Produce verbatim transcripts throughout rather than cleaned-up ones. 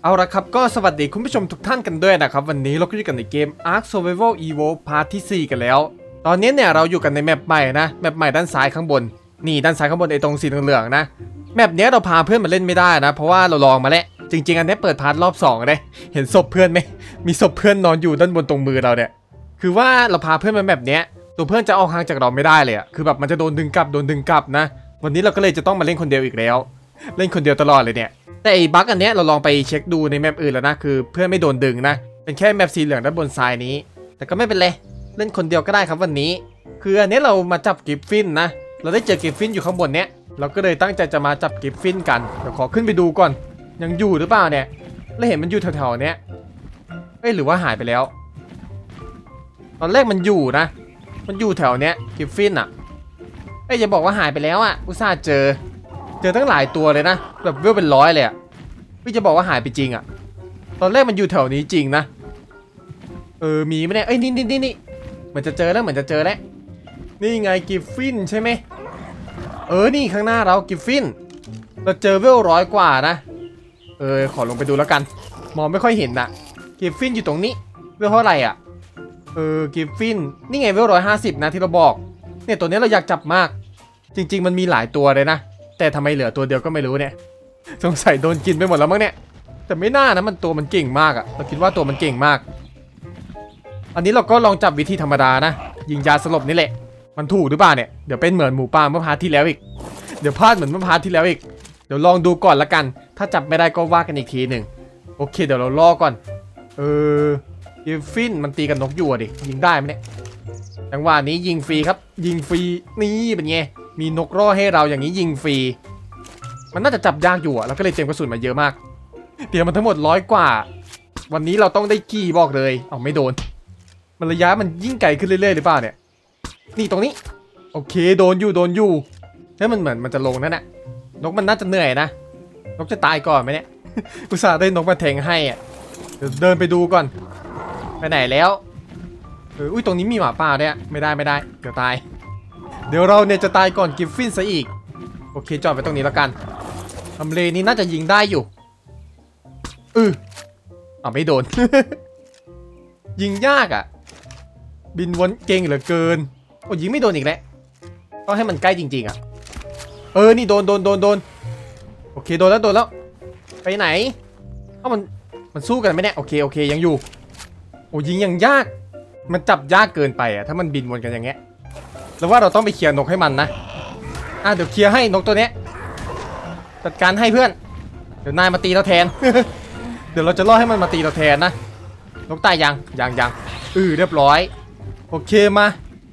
เอาละครับก็สวัสดีคุณผู้ชมทุกท่านกันด้วยนะครับวันนี้เราก็อยู่กันในเกม Ark Survival Evolved พาร์ทที่สี่กันแล้วตอนนี้เนี่ยเราอยู่กันในแมปใหม่นะแมปใหม่ด้านซ้ายข้างบนนี่ด้านซ้ายข้างบนไอ้ตรงสีเหลืองๆนะแมปนี้เราพาเพื่อนมาเล่นไม่ได้นะเพราะว่าเราลองมาแล้วจริงๆอันนี้เปิดพาร์ทรอบสองเลยเห็นศพเพื่อนไหมมีศพเพื่อนนอนอยู่ด้านบนตรงมือเราเนี่ยคือว่าเราพาเพื่อนมาแมปนี้ตัวเพื่อนจะออกห่างจากเราไม่ได้เลยอะคือแบบมันจะโดนดึงกลับโดนดึงกลับนะวันนี้เราก็เลยจะต้องมาเล่นคนเดียวอีกแล้วเล่นคนเดียวตลอดเลยเนี่ยแต่ไอ้บั๊กอันเนี้ยเราลองไปเช็คดูในแมปอื่นแล้วนะคือเพื่อนไม่โดนดึงนะเป็นแค่แมปสีเหลืองด้านบนซ้ายนี้แต่ก็ไม่เป็นไรเล่นคนเดียวก็ได้ครับวันนี้คืออันนี้เรามาจับกิฟฟินนะเราได้เจอกิฟฟินอยู่ข้างบนเนี้ยเราก็เลยตั้งใจจะมาจับกิฟฟินกันเดี๋ยวขอขึ้นไปดูก่อนยังอยู่หรือเปล่าเนี่ยแล้วเห็นมันอยู่แถวๆเนี้ยเอ้ยหรือว่าหายไปแล้วตอนแรกมันอยู่นะมันอยู่แถวเนี้ยกิฟฟินอ่ะเอ้ยอย่าบอกว่าหายไปแล้วอ่ะอุตส่าห์เจอเจอตั้งหลายตัวเลยนะแบบเวลเป็นร้อยเลยอ่ะพี่จะบอกว่าหายไปจริงอ่ะตอนแรกมันอยู่แถวนี้จริงนะเออมีไหมเนี่ยเอ้ยนี่นี่นี่นี่เหมือนจะเจอแล้วเหมือนจะเจอแล้วนี่ไงกิฟฟินใช่ไหมเออนี่ข้างหน้าเรากิฟฟินเราเจอเวลร้อยกว่านะเออขอลงไปดูแล้วกันมองไม่ค่อยเห็นนะกิฟฟินอยู่ตรงนี้เวลเท่าไหร่อ่ะเออกิฟฟินนี่ไงเวลร้อยห้าสิบนะที่เราบอกเนี่ยตัวนี้เราอยากจับมากจริงๆมันมีหลายตัวเลยนะแต่ทำไมเหลือตัวเดียวก็ไม่รู้เนี่ยสงสัยโดนกินไปหมดแล้วมั้งเนี่ยแต่ไม่น่านะมันตัวมันเก่งมากอะเราคิดว่าตัวมันเก่งมากอันนี้เราก็ลองจับวิธีธรรมดานะยิงยาสลบนี่แหละมันถูกหรือเปล่าเนี่ยเดี๋ยวเป็นเหมือนหมูป่าเมื่อพาร์ทที่แล้วอีกเดี๋ยวพลาดเหมือนเมื่อพาร์ทที่แล้วอีกเดี๋ยวลองดูก่อนละกันถ้าจับไม่ได้ก็ว่ากันอีกทีหนึ่งโอเคเดี๋ยวเราล่อก่อนเออยิงฟินมันตีกันนกอยู่ดิยิงได้ไหมเนี่ยจังหวะนี้ยิงฟรีครับยิงฟรีนี่เป็นไงมีนกร่อให้เราอย่างนี้ยิงฟรีมันน่าจะจับยากอยู่อะแล้วก็เลยเตรียมกระสุนมาเยอะมากเตรียมมันทั้งหมดร้อยกว่าวันนี้เราต้องได้กี่บอกเลยเอาไม่โดนมันระยะมันยิ่งไกลขึ้นเรื่อยๆหรือเปล่าเนี่ยนี่ตรงนี้โอเคโดนอยู่โดนอยู่แล้วมันเหมือนมันจะลงนั่นแหละนกมันน่าจะเหนื่อยนะนกจะตายก่อนไหมเนี่ย อุตส่าห์ได้นกมาแทงให้อะเดี๋ยวเดินไปดูก่อนไปไหนแล้วเอออุ้ยตรงนี้มีหมาป่าด้วยไม่ได้ไม่ได้เดี๋ยวตายเดี๋ยวเราเนี่ยจะตายก่อนกิฟฟินซะอีกโอเคจอดไปตรงนี้แล้วกันทำเลนี้น่าจะยิงได้อยู่เอออ๋อไม่โดน ยิงยากอ่ะบินวนเก่งเหลือเกินโอ้ยิงไม่โดนอีกแล้วต้องให้มันใกล้จริงๆอ่ะเออนี่โดนโดนโดนโดนโอเคโดนแล้วโดนแล้วไปไหนเอ้ามันมันสู้กันไหมเนี่ยโอเคโอเคยังอยู่โอ้ยิงยังยากมันจับยากเกินไปอ่ะถ้ามันบินวนกันอย่างเงี้ยแล้วว่าเราต้องไปเคลียร์นกให้มันนะอ่ะเดี๋ยวเคลียร์ให้นกตัวเนี้ยจัดการให้เพื่อนเดี๋ยวนายมาตีเราแทน เดี๋ยวเราจะล่อให้มันมาตีเราแทนนะนกตายยังยังยังอือเรียบร้อยโอเคมา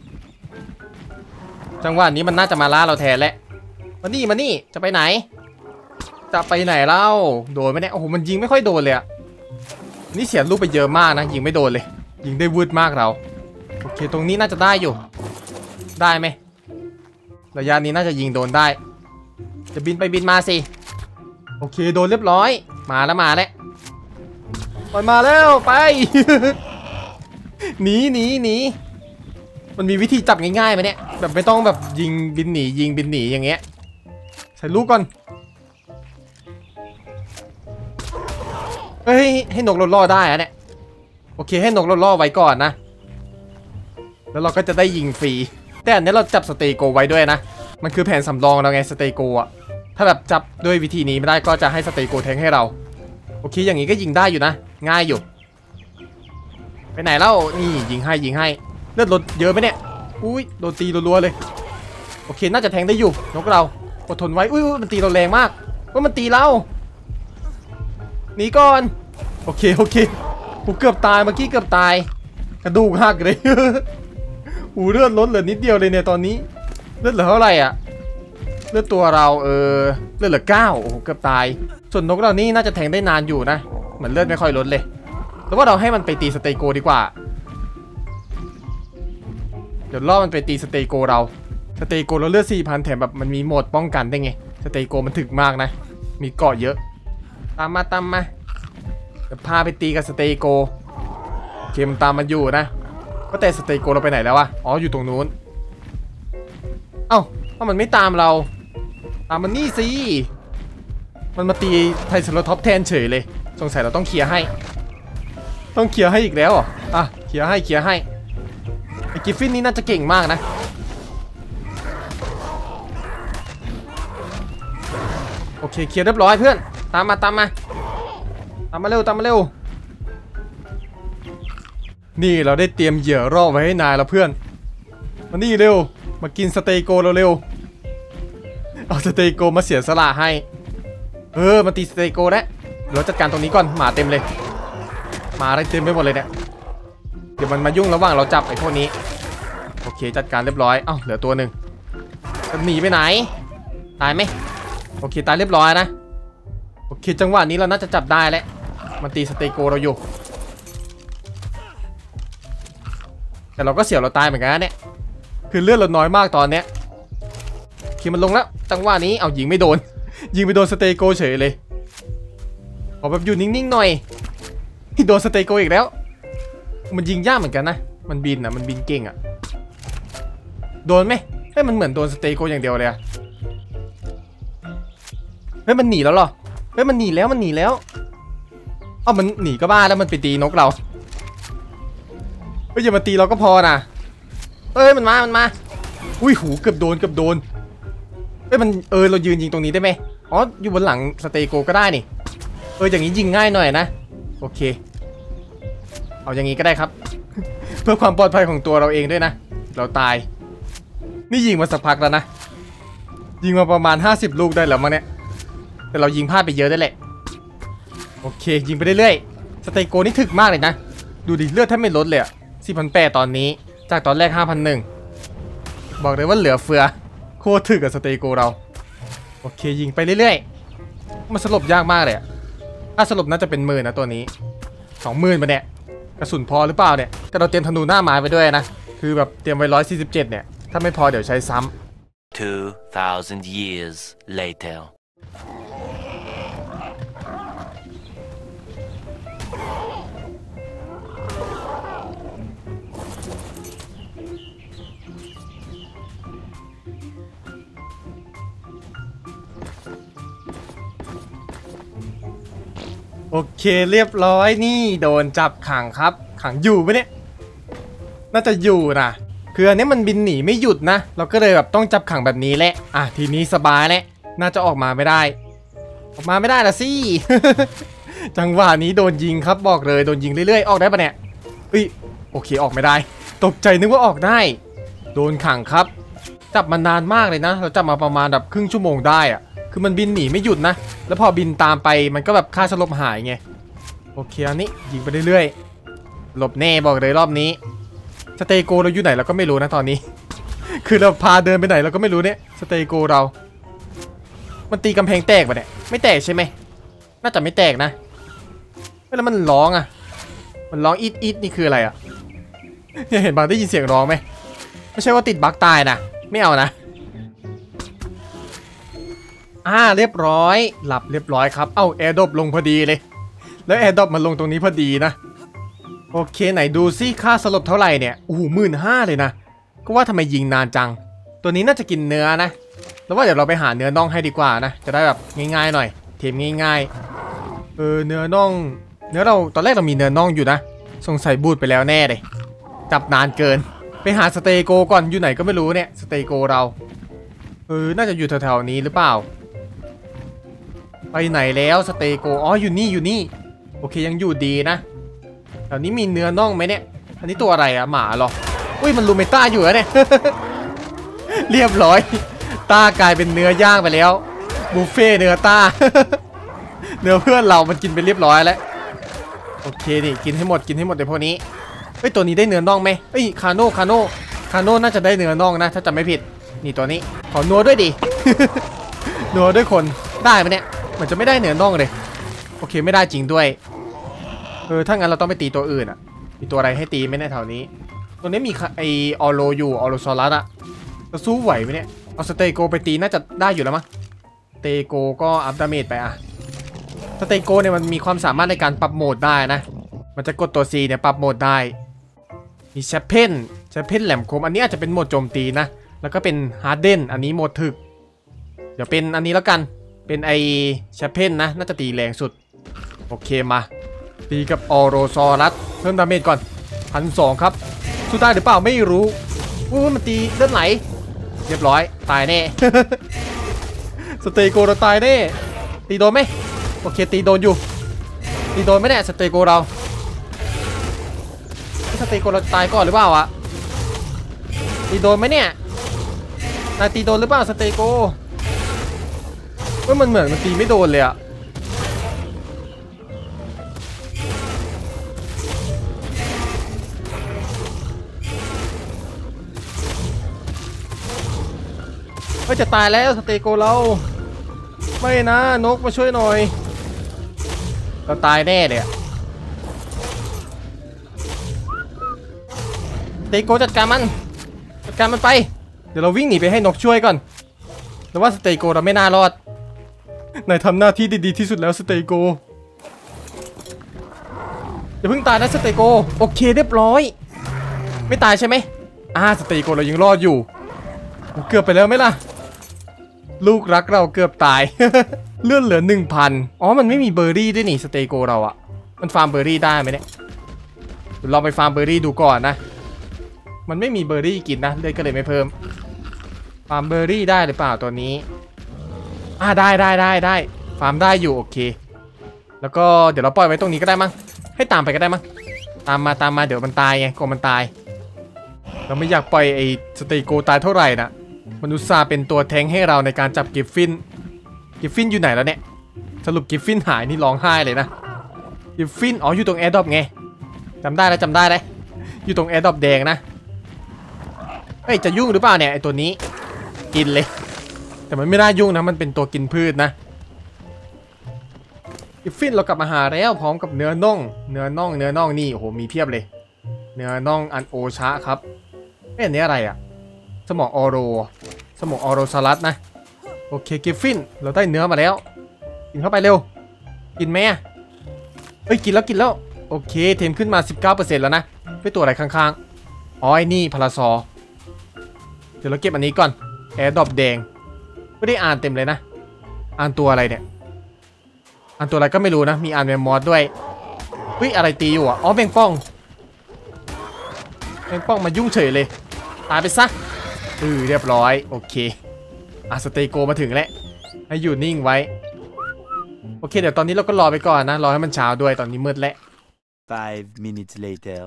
จังหวะนี้มันน่าจะมาล่าเราแทนแล้วมานี่มานี่จะไปไหนจะไปไหนเล่าโดนไหมเนี่ยโอ้โหมันยิงไม่ค่อยโดนเลยอะนี่เสียลูกไปเยอะมากนะยิงไม่โดนเลยยิงได้วืดมากเราโอเคตรงนี้น่าจะได้อยู่ได้ไหมระยะนี้น่าจะยิงโดนได้จะบินไปบินมาสิโอเคโดนเรียบร้อยมาแล้วมาแล้วมันมาแล้วไป หนีหนีหนีมันมีวิธีจับง่ายๆไหมเนี่ยแบบไม่ต้องแบบยิงบินหนียิงบินหนีอย่างเงี้ยใส่ลูกก่อนเฮ้ยให้นกล่อได้อะเนี่ยโอเคให้นกล่อไว้ก่อนนะแล้วเราก็จะได้ยิงฟรีแต่อันนี้เราจับสเตโกไว้ด้วยนะมันคือแผนสำรองเราไงสเตโกอะถ้าแบบจับด้วยวิธีนี้ไม่ได้ก็จะให้สเตโกแทงให้เราโอเคอย่างนี้ก็ยิงได้อยู่นะง่ายอยู่ไปไหนเล่านี่ยิงให้ยิงให้เลือดลดเยอะไหมเนี่ยอุ้ยโดนตีรัวๆเลยโอเคน่าจะแทงได้อยู่นกเราอดทนไว้อุ้ยมันตีเราแรงมากว่ามันตีเราหนีก่อนโอเคโอเคกูเกือบตายเมื่อกี้เกือบตายกระดูกหักเลย อูเลือดลดเหลือนิดเดียวเลยเนี่ยตอนนี้เลือดเหลือเท่าไหร่อ่ะเลือดตัวเราเออเลือดเหลือเก้าโอ้โหเกือบตายส่วนนกเรานี่น่าจะแทงได้นานอยู่นะเหมือนเลือดไม่ค่อยลดเลยแล้วว่าเราให้มันไปตีสเตโกดีกว่าเดี๋ยวล่อมันไปตีสเตโกเราสเตโกเราเลือด สี่พัน แถมแบบมันมีโหมดป้องกันได้ไงสเตโกมันถึกมากนะมีเกาะเยอะตามมาตามมาเดี๋ยวพาไปตีกับสเตโกเคมตามมันอยู่นะก็แต่สเตโกเราไปไหนแล้ววะอ๋ออยู่ตรงนู้นเอ้าถ้ามันไม่ตามเราตามมันนี่สิมมันมาตีไทเซอราท็อปแทนเฉยเลยสงสัยเราต้องเคลียร์ให้ต้องเคลียร์ให้อีกแล้วอ่ะเคลียร์ให้เคลียร์ให้ไอ้กิฟฟินนี่น่าจะเก่งมากนะโอเคเคลียร์เรียบร้อยเพื่อนตามมาตามมาตามมาเร็วตามมาเร็วนี่เราได้เตรียมเหยื่อล่อไว้ให้นายแล้วเพื่อนมานี่เร็วมากินสเตโกเราเร็วเอาสเตโกมาเสียสละให้เออมาตีสเตโกแล้วเราจัดการตรงนี้ก่อนหมาเต็มเลยหมาอะไรเต็มไปหมดเลยเนี่ยเดี๋ยวมันมายุ่งระหว่างเราจับไอ้พวกนี้โอเคจัดการเรียบร้อยเอ้าเหลือตัวหนึ่งจะหนีไปไหนตายไหมโอเคตายเรียบร้อยนะโอเคจังหวะนี้เราน่าจะจับได้แล้วมันตีสเตโกเราอยู่แต่เราก็เสียวเราตายเหมือนกันเนี่ยคือเลือดเราน้อยมากตอนเนี้ยคือมันลงแล้วจังหวะนี้เอายิงไม่โดนยิงไปโดนสเตโกเฉยเลยขอแบบอยู่นิ่งๆหน่อยที่โดนสเตโกอีกแล้วมันยิงยากเหมือนกันนะมันบินอ่ะมันบินเก่งอ่ะโดนไหมเฮ้ยมันเหมือนโดนสเตโกอย่างเดียวเลยอะเฮ้ยมันหนีแล้วหรอเฮ้ยมันหนีแล้วมันหนีแล้วอ้าวมันหนีก็บ้าแล้วมันไปตีนกเราเฮ้ยอย่ามาตีเราก็พอนะเอ้ยมันมามันมาอุ้ยหูเกือบโดนเกือบโดนเอ้ยมันเออเรายืนยิงตรงนี้ได้ไหมอ๋ออยู่บนหลังสเตโกก็ได้นี่เอออย่างนี้ยิงง่ายหน่อยนะโอเคเอาอย่างนี้ก็ได้ครับ เพื่อความปลอดภัยของตัวเราเองด้วยนะเราตายนี่ยิงมาสักพักแล้วนะยิงมาประมาณห้าสิบลูกได้แล้วมั้งเนี่ยแต่เรายิงพลาดไปเยอะได้แหละโอเคยิงไปเรื่อยๆสเตโกนี่ถึกมากเลยนะดูดิเลือดแทบไม่ลดเลยอะสี่พันแปดตอนนี้จากตอนแรก ห้าพันหนึ่ง บอกเลยว่าเหลือเฟือโคตรถึกกับสเตโกเราโอเคยิงไปเรื่อยๆมันสลบยากมากเลยอะถ้าสลบน่าจะเป็นหมื่นนะตัวนี้สองหมื่นมาเนี่ยกระสุนพอหรือเปล่าเนี่ยแต่เราเตรียมธนูหน้าไม้ไปด้วยนะคือแบบเตรียมไว้หนึ่งร้อยสี่สิบเจ็ดเนี่ยถ้าไม่พอเดี๋ยวใช้ซ้ำ two thousand years later โอเคเรียบร้อยนี่โดนจับขังครับขังอยู่ไหมเนี่ยน่าจะอยู่นะคืออันนี้มันบินหนีไม่หยุดนะเราก็เลยแบบต้องจับขังแบบนี้แหละอ่ะทีนี้สบายแล้วน่าจะออกมาไม่ได้ออกมาไม่ได้ละสิ จังหวะนี้โดนยิงครับบอกเลยโดนยิงเรื่อยๆออกได้ปะเนี่ยเอ้ยโอเคออกไม่ได้ตกใจนึกว่าออกได้โดนขังครับจับมานานมากเลยนะเราจับมาประมาณแบบครึ่งชั่วโมงได้อะคือมันบินหนีไม่หยุดนะแล้วพอบินตามไปมันก็แบบค่าสลบหายไงโอเคอันนี้ยิงไปเรื่อยๆหลบแน่บอกเลยรอบนี้สเตโกเราอยู่ไหนเราก็ไม่รู้นะตอนนี้ คือเราพาเดินไปไหนเราก็ไม่รู้เนี่ยสเตโกเรามันตีกำแพงแตกปะเนี่ยไม่แตกใช่ไหมน่าจะไม่แตกนะแล้วมันร้องอ่ะมันร้องอีดอีดนี่คืออะไรอ่ะเห็นบางได้ยินเสียงร้องไหมไม่ใช่ว่าติดบั๊กตายนะไม่เอานะอ่าเรียบร้อยหลับเรียบร้อยครับเอ้าแอร์ดรอปลงพอดีเลยแล้วแอร์ดรอปมันลงตรงนี้พอดีนะโอเคไหนดูซิค่าสลบเท่าไหร่เนี่ยโอ้โหหมื่นห้าเลยนะก็ว่าทำไมยิงนานจังตัวนี้น่าจะกินเนื้อนะแล้วว่าเดี๋ยวเราไปหาเนื้อน่องให้ดีกว่านะจะได้แบบง่ายๆหน่อยเทมง่ายๆเออเนื้อน่องเนื้อเราตอนแรกเรามีเนื้อน่องอยู่นะสงสัยบูดไปแล้วแน่เลยจับนานเกินไปหาสเตโกก่อนอยู่ไหนก็ไม่รู้เนี่ยสเตโกเราเออน่าจะอยู่แถวๆนี้หรือเปล่าไปไหนแล้วสเตโกอ๋ออยู่นี่อยู่นี่โอเคยังอยู่ดีนะแถวนี้มีเนื้อน่องไหมเนี่ยอันนี้ตัวอะไรอะหมาหรออุ้ยมันลูเมต้าอยู่แล้วเนี่ย เรียบร้อยต้ากลายเป็นเนื้อย่างไปแล้วบุฟเฟ่เนื้อต้า เนื้อเพื่อนเรามันกินไปเรียบร้อยแล้วโอเคนี่กินให้หมดกินให้หมดในพวกนี้เฮ้ยตัวนี้ได้เนื้อน่องไหมเฮ้ยคาโน่คาโน่คาโน่น่าจะได้เนื้อน่องนะถ้าจำไม่ผิดนี่ตัวนี้ขอนัวด้วยดิ นัวด้วยคนได้ไหมเนี่ยเหมือนจะไม่ได้เนื้อน่องเลยโอเคไม่ได้จริงด้วยเออถ้างั้นเราต้องไปตีตัวอื่นอ่ะมีตัวอะไรให้ตีไหมในแถวนี้ตัวนี้มีไอออโลอยู่ออโลซอรัสอ่ะจะสู้ไหวไหมเนี่ยเอาสเตโกไปตีน่าจะได้อยู่แล้วมั้งสเตโกก็อัพดาเมจไปอ่ะสเตโกเนี่ยมันมีความสามารถในการปรับโหมดได้นะมันจะกดตัว C เนี่ยปรับโหมดได้มีแชปเพนแชปเพนแหลมคมอันนี้อาจจะเป็นโหมดโจมตีนะแล้วก็เป็นฮาร์เดนอันนี้โหมดถึกเดี๋ยวเป็นอันนี้แล้วกันเป็นไอแชปเพนนะน่าจะตีแรงสุดโอเคมาตีกับออโรซอรัสเพิ่มดาเมจก่อนพันสองครับสู้ได้หรือเปล่าไม่รู้อู้มันตีเลือดไหลเรียบร้อยตายแน่ สเตโกเราตายแน่ตีโดนไหมโอเคตีโดนอยู่ตีโดนไหมเนี่ยสเตโกเราสเตโกเราตายก่อนหรือเปล่าอะตีโดนไหมเนี่ยนายตีโดนหรือเปล่าสเตโกเฮ้ยมันเหมือนมันตีไม่โดนเลยอะเฮ้ยจะตายแล้วสเตโกเราไม่นะนกมาช่วยหน่อยเราตายแน่เลยอะสเตโกจัดการมันจัดการมันไปเดี๋ยวเราวิ่งหนีไปให้นกช่วยก่อนแต่ว่าสเตโกเราไม่น่ารอดนายทำหน้าที่ดีๆที่สุดแล้วสเตโกอย่าเพิ่งตายนะสเตโกโอเคเรียบร้อยไม่ตายใช่ไหมอ่าสเตโกเรายังรอดอยู่เกือบไปแล้วไหมล่ะลูกรักเราเกือบตาย เลื่อนเหลือ หนึ่งพัน อ๋อมันไม่มีเบอร์รี่ด้วยนี่สเตโกเราอะมันฟาร์มเบอร์รี่ได้ไหมเนี่ยลองไปฟาร์มเบอร์รี่ดูก่อนนะมันไม่มีเบอร์รี่กินนะเลยก็เลยไม่เพิ่มฟาร์มเบอร์รี่ได้หรือเปล่าตัวนี้อ่าได้ได้ได้ได้ฟาร์มได้อยู่โอเคแล้วก็เดี๋ยวเราปล่อยไว้ตรงนี้ก็ได้มั้งให้ตามไปก็ได้มั้งตามมาตามมาเดี๋ยวมันตายไงกลัวมันตายเราไม่อยากปล่อยไอ้สเตโกตายเท่าไหร่นะมนุษย์ซาเป็นตัวแทงให้เราในการจับกิฟฟินกิฟฟินอยู่ไหนแล้วเนี่ยสรุปกิฟฟินหายนี่ร้องไห้เลยนะกิฟฟินอ๋ออยู่ตรงแอร์ดรอปไงจำได้แล้วจำได้เลยอยู่ตรงแอร์ดรอปแดงนะเฮ้ยจะยุ่งหรือเปล่าเนี่ยไอตัวนี้กินเลยแต่มันไม่น่ายุ่งนะมันเป็นตัวกินพืชนะกิฟฟินเรากลับมาหาแล้วพร้อมกับเนื้อน่องเนื้อน่องเนื้อน่องนี่โอ้โหมีเพียบเลยเนื้อน่องอันโอชะครับเอ๊ะอันนี้อะไรอะสมองออโรสมองออโรซารัสนะโอเคกิฟฟินเราได้เนื้อมาแล้วกินเข้าไปเร็วกินไหมเฮ้ยกินแล้วกินแล้วโอเคเทมขึ้นมา สิบเก้าเปอร์เซ็นต์ แล้วนะด้วยตัวอะไรข้างๆอ๋อไอ้นี่พาราซอเดี๋ยวเราเก็บอันนี้ก่อนแอร์ดรอปแดงไม่ได้อ่านเต็มเลยนะอ่านตัวอะไรเนี่ยอ่านตัวอะไรก็ไม่รู้นะมีอ่านแมมมอสด้วยเฮ้ยอะไรตีอยู่อ่ะอ๋อแมงป่องแมงป่องมายุ่งเฉยเลยตายไปซะเออเรียบร้อยโอเคอ่ะสเตโกมาถึงแล้วให้อยู่นิ่งไว้โอเคเดี๋ยวตอนนี้เราก็รอไปก่อนนะรอให้มันเช้าด้วยตอนนี้มืดแล้ว Five minutes later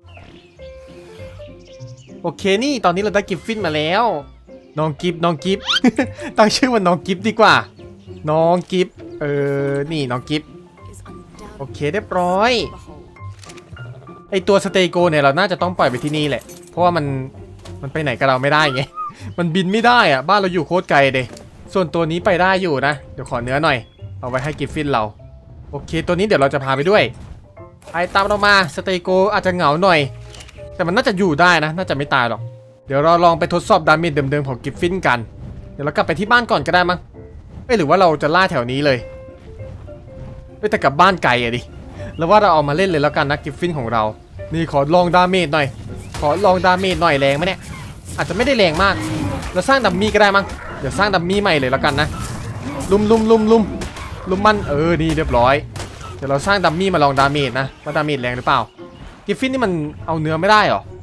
โอเคนี่ตอนนี้เราได้กิฟฟินมาแล้วน้องกิฟน้องกิฟ ตั้งชื่อว่าน้องกิฟดีกว่าน้องกิฟเออนี่น้องกิฟโอเคเรียบร้อยไอตัวสเตโกเนี่ยเราน่าจะต้องปล่อยไปที่นี่แหละเพราะว่ามันมันไปไหนกับเราไม่ได้ไงมันบินไม่ได้อะบ้านเราอยู่โคตรไกลเลยส่วนตัวนี้ไปได้อยู่นะเดี๋ยวขอเนื้อหน่อยเอาไว้ให้กิฟฟินเราโอเคตัวนี้เดี๋ยวเราจะพาไปด้วยไปตามเรามาสเตโกอาจจะเหงาหน่อยแต่มันน่าจะอยู่ได้นะน่าจะไม่ตายหรอกเดี๋ยวเราลองไปทดสอบดาเมจเดิมๆของกิฟฟินกันเดี๋ยวเรากลับไปที่บ้านก่อนก็ได้มั้งเอ้ยหรือว่าเราจะล่าแถวนี้เลยเอ้ยแต่กลับบ้านไกลอะดิแล้วว่าเราเอามาเล่นเลยแล้วกันนะกิฟฟินของเรานี่ขอลองดาเมจหน่อยขอลองดาเมจหน่อยแรงไหมเนี่ยอาจจะไม่ได้แรงมากเราสร้างดัมมี่ก็ได้มั้งเดี๋ยวสร้างดัมมี่ใหม่เลยแล้วกันนะลุมลุมลุมลุมลุมมันเออนี่เรียบร้อยเดี๋ยวเราสร้างดัมมี่มาลองดาเมจนะว่าดาเมจแรงหรือเปล่ากิฟฟินนี่มันเอาเนื้อไม่ได้หรอ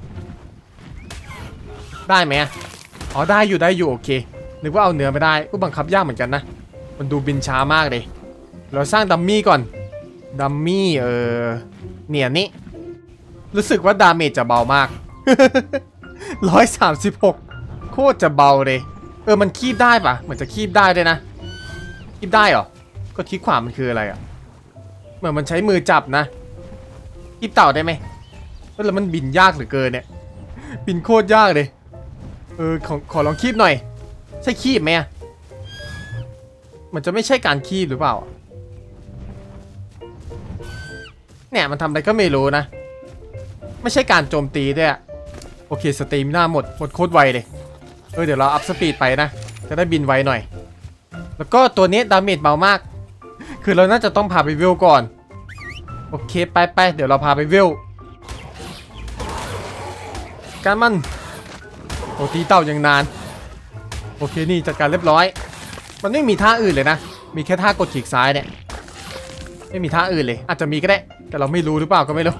ได้ไหมอ๋อได้อยู่ได้อยู่โอเคนึกว่าเอาเนื้อไม่ได้ก็บังคับยากเหมือนกันนะมันดูบินช้ามากเลยเราสร้างดัมมี่ก่อนดัมมี่เออเนี่ยนี่รู้สึกว่าดาเมจจะเบามาก ร้อยสามสิบหกโคตรจะเบาเลยเออมันคีบได้ปะเหมือนจะคีบได้ด้วยนะคีบได้เหรอก็คลิกขวามันคืออะไรอ่ะเหมือนมันใช้มือจับนะคีบเต่าได้ไหมแล้วมันบินยากเหลือเกินเนี่ยบินโคตรยากเลยเออขอขอลองคีบหน่อยใช่คีบไหมมันจะไม่ใช่การคีบหรือเปล่าเนี่ยมันทำอะไรก็ไม่รู้นะไม่ใช่การโจมตีด้วยโอเคสเตมิน่าหมดหมดโคตรไวเลยเออเดี๋ยวเราอัพสปีดไปนะจะได้บินไวหน่อยแล้วก็ตัวนี้ดาเมจเบามากคือเราน่าจะต้องพาไปเวลก่อนโอเคไปไปเดี๋ยวเราพาไปเวลการมันโอตีเต่ายังนานโอเคนี่จัดการเรียบร้อยมันไม่มีท่าอื่นเลยนะมีแค่ท่ากดคลิกซ้ายเนี่ยไม่มีท่าอื่นเลยอาจจะมีก็ได้แต่เราไม่รู้หรือเปล่าก็ไม่รู้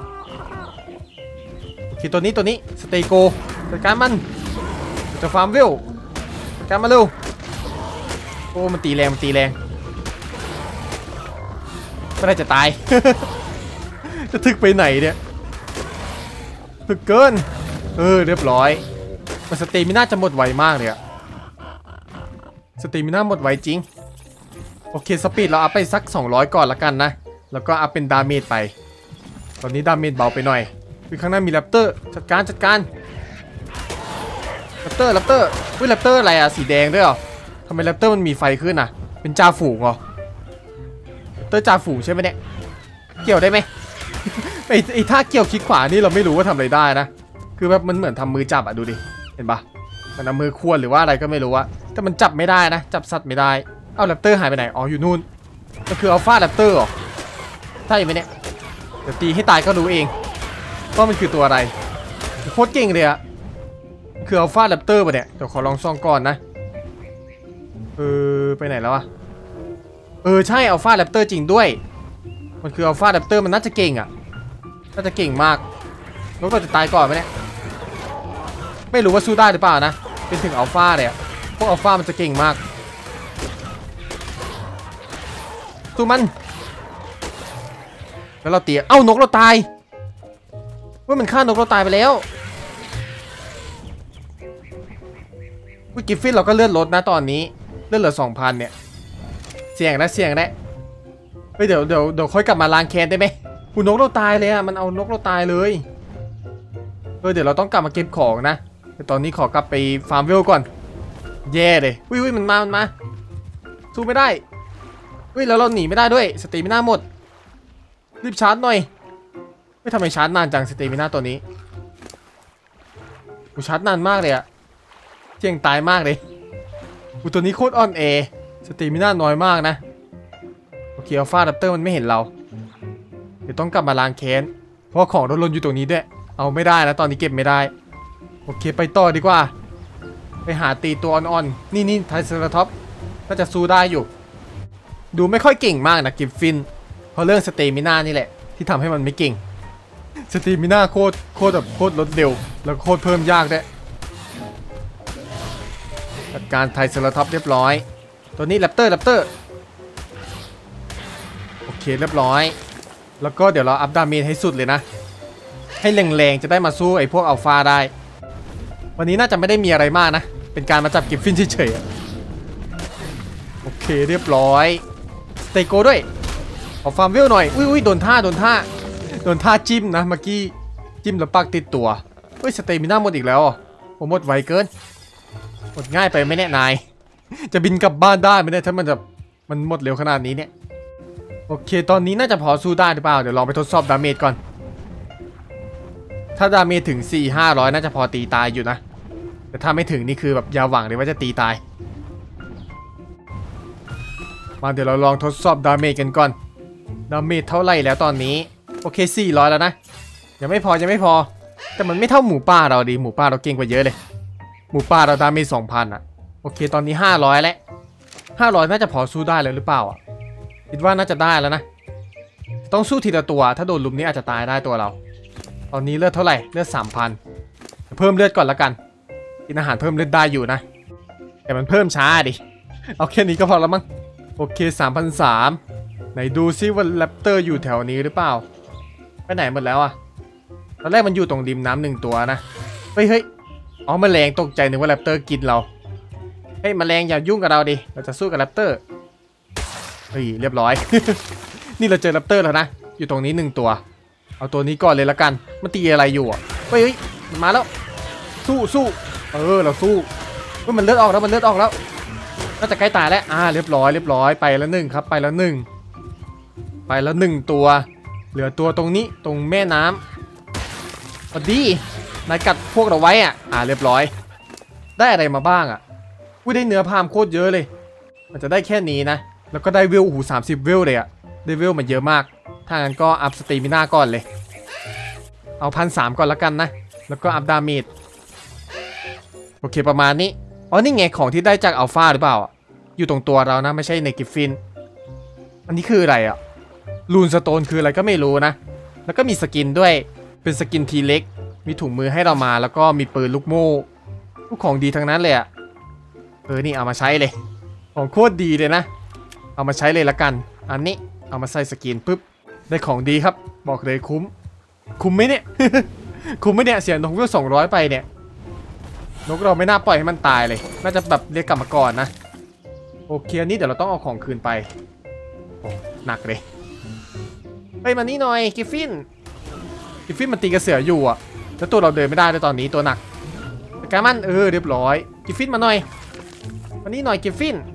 โอเคตัวนี้ตัวนี้สเตโกจัดการมันจะฟาร์มวิลจัดการมาเร็วโอ้มันตีแรงมันตีแรงไม่ได้จะตาย จะถึกไปไหนเนี่ยถึกเกินเออเรียบร้อยมันสเตมิน่าจะหมดไวมากเลยอะสเตมิน่าหมดไวจริงโอเคสปีดเราอัพไปสักสองร้อยก่อนละกันนะแล้วก็อัพเป็นดาเมจไปตอนนี้ดาเมจเบาไปหน่อยคือข้างหน้ามีแรปเตอร์จัดการจัดการแรปเตอร์แรปเตอร์เฮ้ยแรปเตอร์อะไรอะสีแดงด้วยเหรอทำไมแรปเตอร์มันมีไฟขึ้นอะเป็นจ่าฝูงเหรอแรปเตอร์จ่าฝูงใช่ไหมเนี่ยเกี่ยวได้ไหม ไอ้ไอ้ท่าเกี่ยวคลิกขวานี่เราไม่รู้ว่าทำอะไรได้นะคือแบบมันเหมือนทำมือจับอะดูดิเห็นปะมันเอามือควรหรือว่าอะไรก็ไม่รู้อะแต่มันจับไม่ได้นะจับสัตว์ไม่ได้เอาแรปเตอร์หายไปไหนอ๋ออยู่นู่นก็คืออัลฟาแรปเตอร์หรอใช่ไหมเนี่ยเดี๋ยวตีให้ตายก็รู้เองว่ามันคือตัวอะไรโคตรเก่งเลยอะคืออัลฟาแรปเตอร์ป่ะเนี่ยเดี๋ยวขอลองซ่องก่อนนะเออไปไหนแล้วอะเออใช่อัลฟาแรปเตอร์จริงด้วยมันคืออัลฟาแรปเตอร์มันน่าจะเก่งอะน่าจะเก่งมากแล้วก็จะตายก่อนไหมเนี่ยไม่รู้ว่าสู้ได้หรือเปล่านะเป็นถึงอัลฟาเลยอะพวกอัลฟามันจะเก่งมากสู้มันแล้วเราเตี๋ยเอ้านกเราตายว่ามันฆ่านกเราตายไปแล้ววิกิฟฟินเราก็เลื่อนลดนะตอนนี้เลื่อนเหลือ สองพัน เนี่ยเสี่ยงนะเสี่ยงนะเฮ้ยเดี๋ยวเดี๋ยวเดี๋ยวค่อยกลับมาล้างแค้นได้ไหมหูนกเราตายเลยอะมันเอานกเราตายเลยเออเดี๋ยวเราต้องกลับมาเก็บของนะแต่ตอนนี้ขอกลับไปฟาร์มเวลก่อนแย่เลยวิวิมันมามันมาสู้ไม่ได้เฮ้ยแล้วเราหนีไม่ได้ด้วยสเตมิน่าหมดรีบชาร์จหน่อยไม่ทำไมชาร์จนานจังสเตมิน่าตัวนี้กูชาร์จนานมากเลยอะเที่ยงตายมากเลยกูตัวนี้โคตรอ่อนแอสเตมิน่าน้อยมากนะโอเคอัลฟาแรปเตอร์มันไม่เห็นเราเดี๋ยวต้องกลับมาล้างแค้นเพราะของรถลนอยู่ตรงนี้ด้วยเอาไม่ได้นะตอนนี้เก็บไม่ได้โอเคไปต่อดีกว่าไปหาตีตัวอ่อนๆนี่นี่ไทเซอราท็อปน่าจะสู้ได้อยู่ดูไม่ค่อยเก่งมากนะกิฟฟินเพราะเรื่องสเตมิน่านี่แหละที่ทำให้มันไม่เก่งสเตมิน่าโคตรโคตรแบบโคตรลดเร็วแล้วโคตรเพิ่มยากด้วยจัดการไทเซอราท็อปเรียบร้อยตัวนี้แรปเตอร์แรปเตอร์โอเคเรียบร้อยแล้วก็เดี๋ยวเราอัพดาเมจให้สุดเลยนะให้แรงๆจะได้มาสู้ไอ้พวกอัลฟาได้วันนี้น่าจะไม่ได้มีอะไรมากนะเป็นการมาจับกิฟฟินเฉยๆโอเคเรียบร้อยสเตโกด้วยขอฟาร์มเวลหน่อยอุ้ยอุ้ยโดนท่าโดนท่าโดนท่าจิ้มนะเมื่อกี้จิ้มแล้วปักติดตัวเฮ้ยสเตมิน่าหมดอีกแล้วผมหมดไวเกินหมดง่ายไปไม่แน่นายจะบินกลับบ้านได้ไม่ได้ถ้ามันจะมันหมดเร็วขนาดนี้เนี่ยโอเคตอนนี้น่าจะพอสู้ได้หรือเปล่าเดี๋ยวลองไปทดสอบดาเมจก่อนถ้าดาเมจถึง สี่ห้าร้อย น่าจะพอตีตายอยู่นะแต่ถ้าไม่ถึงนี่คือแบบอย่าหวังเลยว่าจะตีตายมาเดี๋ยวเราลองทดสอบดาเมจกันก่อนดาเมจเท่าไหร่แล้วตอนนี้โอเคสี่ร้อยแล้วนะยังไม่พอยังไม่พอแต่มันไม่เท่าหมูป่าเราดิหมูป่าเราเก่งกว่าเยอะเลยหมูป่าเราดาเมจ สองพัน อ่ะโอเคตอนนี้ห้าร้อยแล้วห้าร้อยน่าจะพอสู้ได้เลยหรือเปล่าอ่ะคิดว่าน่าจะได้แล้วนะต้องสู้ทีละตัวถ้าโดนลุมนี้อาจจะตายได้ตัวเราตอนนี้เลือดเท่าไหร่เลือด สามพัน เพิ่มเลือดก่อนละกันกินอาหารเพิ่มเลือดได้อยู่นะแต่มันเพิ่มช้าดิเอาแค่นี้ก็พอแล้วมั้งโอเค สามพันสามร้อย ไหนดูซิว่าแรปเตอร์อยู่แถวนี้หรือเปล่าไปไหนหมดแล้วอะตอนแรกมันอยู่ตรงริมน้ำหนึ่งตัวนะเฮ้ยเฮ้ยอ๋อแมลงตกใจนึกว่าแรปเตอร์กินเราเฮ้ยแมลงอย่ายุ่งกับเราดิเราจะสู้กับแรปเตอร์เฮ้ยเรียบร้อย นี่เราเจอแรปเตอร์แล้วนะอยู่ตรงนี้หนึ่งตัวเอาตัวนี้ก่อนเลยละกันมันตีอะไรอยู่อ่ะเฮ้ยเฮ้ยมันมาแล้วสู้สู้เออเราสู้เฮ้ยมันเลือดออกแล้วมันเลือดออกแล้วน่าจะใกล้ตายแล้วอ่าเรียบร้อยเรียบร้อยไปแล้วหนึ่งครับไปแล้วหนึ่งไปแล้วหนึ่งตัวเหลือตัวตรงนี้ตรงแม่น้ำพอดีนายกัดพวกเราไว้อ่ะอ่าเรียบร้อยได้อะไรมาบ้างอ่ะอุ้ยได้เนื้อพามโคตรเยอะเลยมันจะได้แค่นี้นะแล้วก็ได้วิวโอ้โหสามสิบวิวเลยอ่ะได้วิวมาเยอะมากถ้างั้นก็อัพสเตมิน่าก่อนเลยเอาพันสามก่อนละกันนะแล้วก็อัพดาเมจโอเคประมาณนี้อ๋อนี่ไงของที่ได้จากอัลฟาหรือเปล่าอยู่ตรงตัวเรานะไม่ใช่ในกิฟฟินอันนี้คืออะไรอะลูนสโตนคืออะไรก็ไม่รู้นะแล้วก็มีสกินด้วยเป็นสกินทีเล็กมีถุงมือให้เรามาแล้วก็มีปืนลูกโม่พวกของดีทั้งนั้นเลยอะเออนี่เอามาใช้เลยของโคตรดีเลยนะเอามาใช้เลยละกันอันนี้เอามาใส่สกินปุ๊บได้ของดีครับบอกเลยคุ้มคุ้มไหมเนี่ย คุ้มไหมเนี่ยเสียนกเวลสองร้อยไปเนี่ยนกเราไม่น่าปล่อยให้มันตายเลยน่าจะแบบเรียกกลับมาก่อนนะโอเคอันนี้เดี๋ยวเราต้องเอาของคืนไปโอ้หนักเลยเฮ้ยมานี่หน่อยกิฟฟินกิฟฟินมันตีกระเสืออยู่อะแล้วตัวเราเดินไม่ได้เลยตอนนี้ตัวหนักแต่การมันเออเรียบร้อยกิฟฟินมาหน่อยมานี่หน่อยกิฟฟิน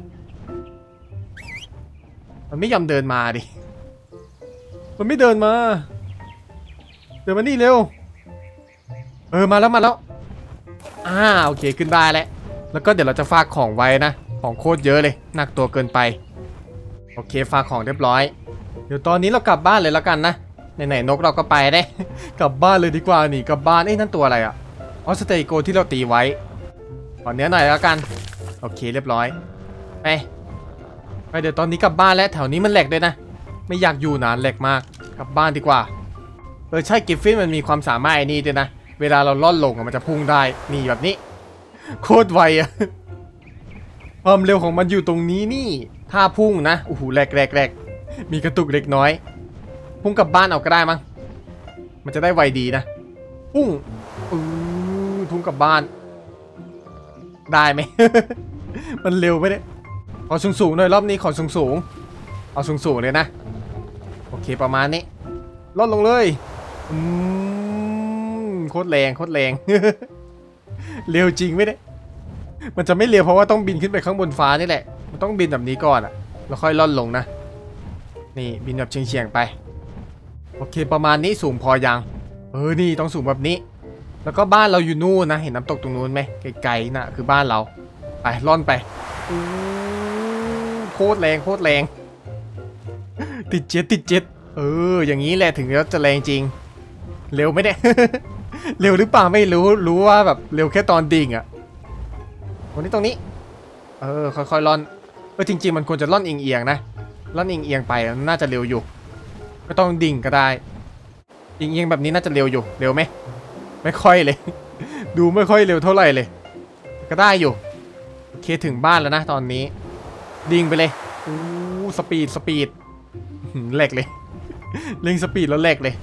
มันไม่ยอมเดินมาดิมันไม่เดินมาเดินมานี่เร็วเออมาแล้วมาแล้วอ่าโอเคขึ้นได้แล้วแล้วก็เดี๋ยวเราจะฝากของไว้นะของโคตรเยอะเลยหนักตัวเกินไปโอเคฝากของเรียบร้อยเดี๋ยวตอนนี้เรากลับบ้านเลยแล้วกันนะไหนๆนกเราก็ไปได้ กลับบ้านเลยดีกว่าหนีกลับบ้านเอ้ยนั่นตัวอะไรอ่ะออสเตรโกที่เราตีไว้ขอเนื้อหน่อยแล้วกันโอเคเรียบร้อยไปไปเดี๋ยวตอนนี้กลับบ้านแล้วแถวนี้มันแหลกด้วยนะไม่อยากอยู่นานแหลกมากกลับบ้านดีกว่าเออใช่กิฟฟินมันมีความสามารถไอ้นี่ด้วยนะเวลาเราล่อนลงมันจะพุ่งได้นี่แบบนี้โคตรไวอะความเร็วของมันอยู่ตรงนี้นี่ถ้าพุ่งนะโอ้โหแหลกแหลกแหลกมีกระตุกเล็กน้อยพุ่งกลับบ้านเอาก็ได้มั้งมันจะได้ไวดีนะพุ่งอือพุ่งกลับบ้านได้ไหม มันเร็วไหมเนี่ยขอสูงสูงหน่อยรอบนี้ขอสูงสูงเอาสูงสูงเลยนะโอเคประมาณนี้ล่อนลงเลยอืมโคตรแรงโคตรแรง เร็วจริงไหมเนี่ยมันจะไม่เร็วเพราะว่าต้องบินขึ้นไปข้างบนฟ้านี่แหละมันต้องบินแบบนี้ก่อนอะแล้วค่อยล่อนลงนะนี่บินแบบเฉียงๆไปโอเคประมาณนี้สูงพอยังเออนี่ต้องสูงแบบนี้แล้วก็บ้านเราอยู่นู่นนะเห็นน้ำตกตรงนู้นไหมไกลๆน่ะคือบ้านเราไปล่อนไปโคตรแรงโคตรแรงติดเจ็ตติดเจ็ตเอออย่างนี้แหละถึงแล้วจะแรงจริงเร็วไหมเนี่ย เร็วหรือเปล่าไม่รู้รู้ว่าแบบเร็วแค่ตอนดิ่งอะตรงนี้ตรงนี้เออค่อยๆล่อนเออจริงๆมันควรจะล่อนเอียงๆนะล่อนเอียงๆไปน่าจะเร็วอยู่ไม่ต้องดิ่งก็ได้เอียงๆแบบนี้น่าจะเร็วอยู่เร็วไหมไม่ค่อยเลย ดูไม่ค่อยเร็วเท่าไหร่เลยก็ได้อยู่โอเคถึงบ้านแล้วนะตอนนี้ดิ่งไปเลยอู้สปีดสปีดแหลกเลยเร่งสปีดแล้วแหลกเลย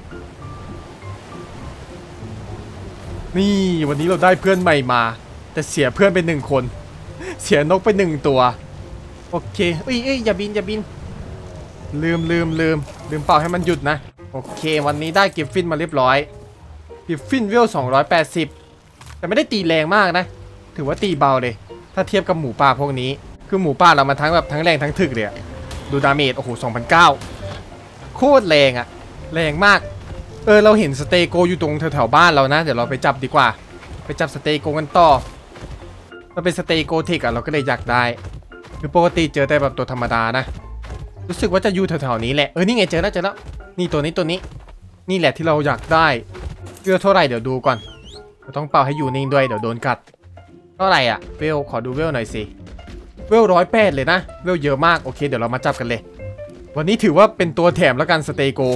นี่วันนี้เราได้เพื่อนใหม่มาแต่เสียเพื่อนไปหนึ่งคนเสียนกไปหนึ่งตัวโอเคเอ้ยเอ้ยอย่าบินอย่าบินลืมลืมลืมลืมเป่าให้มันหยุดนะโอเควันนี้ได้กิฟฟินมาเรียบร้อยกิฟฟินเวลสองร้อยแปดสิบแต่ไม่ได้ตีแรงมากนะถือว่าตีเบาเลยถ้าเทียบกับหมูป่าพวกนี้คือหมูป่าเรามาทั้งแบบทั้งแรงทั้งถึกเลยดูดาเมจโอ้โห สองพันเก้า โคตรแรงอะแรงมากเออเราเห็นสเตโกอยู่ตรงแถวๆบ้านเรานะเดี๋ยวเราไปจับดีกว่าไปจับสเตโกกันต่อมันเป็นสเตโกเทคอะเราก็เลยอยากได้คือปกติเจอแต่แบบตัวธรรมดานะรู้สึกว่าจะอยู่แถวๆนี้แหละเออนี่ไงเจอแล้วเจอแล้วนี่ตัวนี้ตัวนี้นี่แหละที่เราอยากได้เลือดเท่าไหร่เดี๋ยวดูก่อนเราต้องเป่าให้อยู่นิ่งด้วยเดี๋ยวโดนกัดเท่าไหร่อะเวลขอดูเวลหน่อยสิเวลร้อยแปดเลยนะเวลเยอะมากโอเคเดี๋ยวเรามาจับกันเลยวันนี้ถือว่าเป็นตัวแถมแล้วกันสเตโก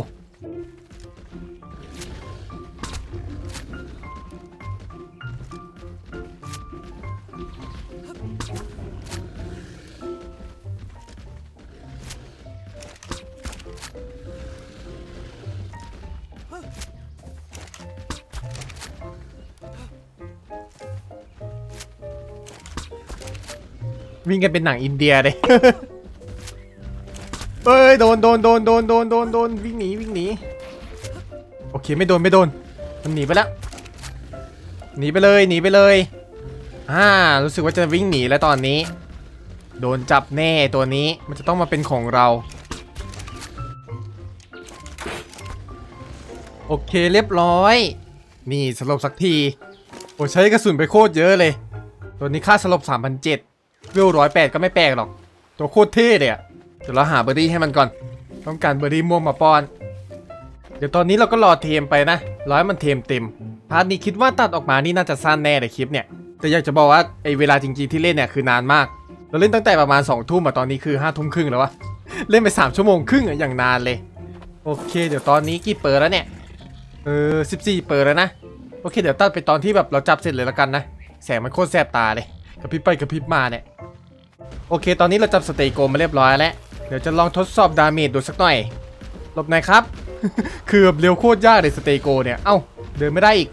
วิ่งกันเป็นหนังอินเดียเลย เอ้ยโดนโดนโดนโดนโดนโดนโดนวิ่งหนีวิ่งหนีโอเคไม่โดนไม่โดนมันหนีไปแล้วหนีไปเลยหนีไปเลยอ่ารู้สึกว่าจะวิ่งหนีแล้วตอนนี้โดนจับแน่ตัวนี้มันจะต้องมาเป็นของเราโอเคเรียบร้อยนี่สลบสักทีโอ้ใช้กระสุนไปโคตรเยอะเลยตัวนี้ค่าสลบ สามพันเจ็ดร้อย เวลหนึ่งร้อยแปดก็ไม่แปลกหรอกตัวโคตรเท่เลยอะเดี๋ยวเราหาเบอร์รี่ให้มันก่อนต้องการเบอร์รี่ม่วงมาป้อนเดี๋ยวตอนนี้เราก็รอเทมไปนะรอให้มันเทมเต็มพาร์ทนี้คิดว่าตัดออกมานี่น่าจะสั้นแน่เลยคลิปเนี่ยแต่อยากจะบอกว่าไอเวลาจริงๆที่เล่นเนี่ยคือนานมากเราเล่นตั้งแต่ประมาณสองทุ่มอะตอนนี้คือห้าทุ่มครึ่งแล้ววะเล่นไปสามชั่วโมงครึ่งอะอย่างนานเลยโอเคเดี๋ยวตอนนี้กี่เปิดแล้วเนี่ยเออสิบสี่เปิดแล้วนะโอเคเดี๋ยวตัดไปตอนที่แบบเราจับเสร็จเลยแล้วกันนะแสงมันโคตรแสบตาเลยกระพริบไปกระพริบมาเนี่ยโอเคตอนนี้เราจับสเตโกมาเรียบร้อยแล้วเดี๋ยวจะลองทดสอบดาเมจดูสักหน่อยหลบหน่อยครับ คือแบบเร็วโคตรยากเลยสเตโกเนี่ยเอ้าเดินไม่ได้อีก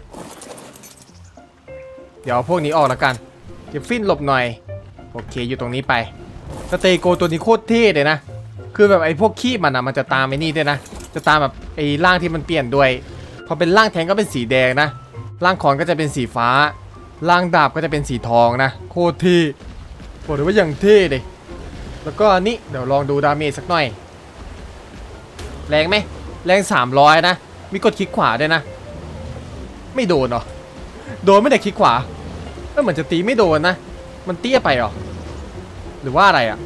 เดี๋ยวเอาพวกนี้ออกแล้วกันเก็บฟินหลบหน่อยโอเคอยู่ตรงนี้ไปสเตโกตัวนี้โคตรเท่เลยนะคือแบบไอ้พวกขี้มันอะมันจะตามไอ้นี่ด้วยนะจะตามแบบไอ้ร่างที่มันเปลี่ยนด้วยพอเป็นร่างแทงก็เป็นสีแดงนะร่างคอนก็จะเป็นสีฟ้าร่างดาบก็จะเป็นสีทองนะโคตรเท่บอกเลยว่าอย่างเท่เลยแล้วก็อันนี้เดี๋ยวลองดูดาเมจสักหน่อยแรงไหมแรงสามร้อยนะมีกดคลิกขวาด้วยนะไม่โดนหรอโดนไม่ได้คลิกขวาก็เหมือนจะตีไม่โดนนะมันเตี้ยไปหรอหรือว่าอะไรอะ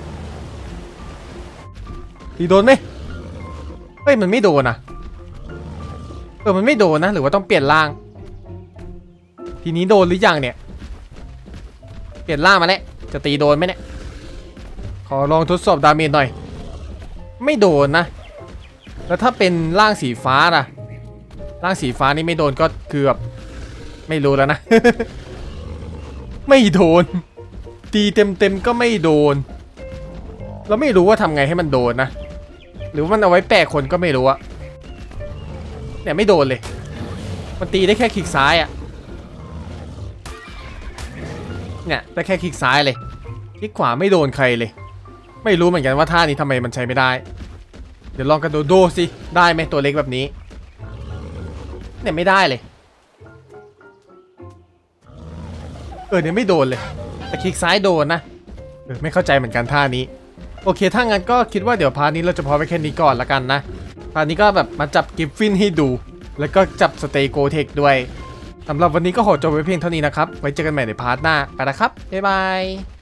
ตีโดนไหมเฮ้ยมันไม่โดนนะเออมันไม่โดนนะหรือว่าต้องเปลี่ยนร่างทีนี้โดนหรือยังเนี่ยเปลี่ยนร่างมาแล้วจะตีโดนไหมเนี่ยขอลองทดสอบดาเมจหน่อยไม่โดนนะแล้วถ้าเป็นร่างสีฟ้าล่ะร่างสีฟ้านี่ไม่โดนก็คือแบบไม่รู้แล้วนะ ไม่โดนตีเต็มเต็มก็ไม่โดนเราไม่รู้ว่าทำไงให้มันโดนนะหรือว่ามันเอาไว้แปะคนก็ไม่รู้อะเนี่ยไม่โดนเลยมันตีได้แค่คลิกซ้ายอะเนี่ยได้แค่คลิกซ้ายเลยคลิกขวาไม่โดนใครเลยไม่รู้เหมือนกันว่าท่านี้ทำไมมันใช้ไม่ได้เดี๋ยวลองกันดูดูสิได้ไหมตัวเล็กแบบนี้เนี่ยไม่ได้เลยเออเนี่ยไม่โดนเลยแต่คลิกซ้ายโดนนะเออไม่เข้าใจเหมือนกันท่านี้โอเคถ้างั้นก็คิดว่าเดี๋ยวพาร์ทนี้เราจะพอไปแค่นี้ก่อนละกันนะพาร์ทนี้ก็แบบมาจับกิฟฟินให้ดูแล้วก็จับสเตโกเทคด้วยสำหรับวันนี้ก็ขอจบไว้เพียงเท่านี้นะครับไว้เจอกันใหม่ในพาร์ทหน้าไปละครับบ๊ายบาย